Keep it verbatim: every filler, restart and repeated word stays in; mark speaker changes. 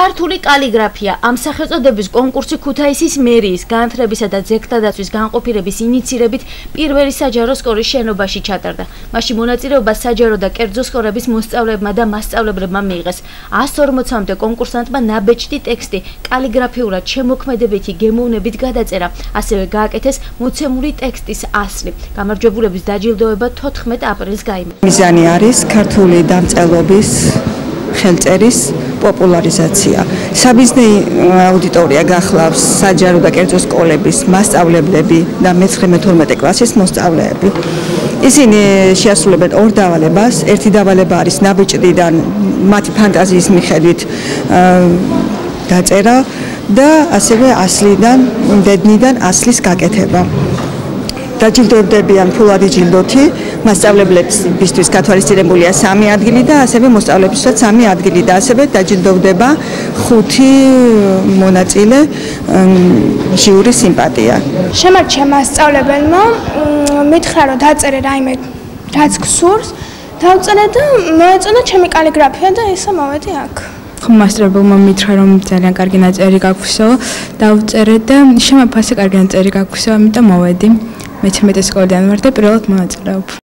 Speaker 1: ქართული კალიგრაფია ამ სახელწოდების კონკურსი ქუთაისის მერიის განათლებისა და ძეგლთადაცვის განყოფილების ინიცირებით პირველი საჯარო სკოლის შენობაში ჩატარდა. მაშინ მონაწილეობა საჯარო და კერძო სკოლების მოსწავლეებმა და მასწავლებლებმა მიიღეს. ას ორმოცამდე კონკურსანტმა ნაბეჭდი ტექსტი კალიგრაფიულად შემოქმედებითი გემოვნებით გადაწერა. ასევე გააკეთეს მოცემული ტექსტის ასლი. გამარჯვებულების დაჯილდოება თოთხმეტ აპრილს გაიმართა.
Speaker 2: მიზანი არის ქართული დამწერლობის ხელწერის პოპულარიზაცია. საბიზნესო აუდიტორია გახლავს საჯარო და კერძო სკოლების მასწავლებლები და მეცხრე მეთორმეტე კლასის მოსწავლეები. ისინი შეასრულებენ ორ დავალებას. ერთი დავალება არის ნაბეჭდიდან მათი ფანტაზიის მიხედვით დაწერა და ასევე ასლიდან, დედნიდან ასლის გაკეთება. დაჯილდოებდებიან ფულადი ჯილდოთი, მასწავლებლებისთვის გათვალისწინებულია სამი ადგილი და ასევე მოსწავლეებისთვისაც სამი ადგილი და ასევე დაჯილდოვდება ხუთი მონაწილე ჟიურის სიმპათია.
Speaker 3: შემარჩა მასწავლებელმა მითხრა რომ დაწერე რაიმე რაც გსურს, დავწერე და მოეწონა ჩემი კალიგრაფია და ისე მოვედი აქ.
Speaker 4: მასწავლებელმა მითხრა რომ ძალიან კარგი ნაწერი გაქვსო, დავწერე და შემაფასე კარგი ნაწერი გაქვსო, ამიტომ მოვედი. მეცხრამეტე სკოლიდან ვარ და პირველად მონაწილეობ.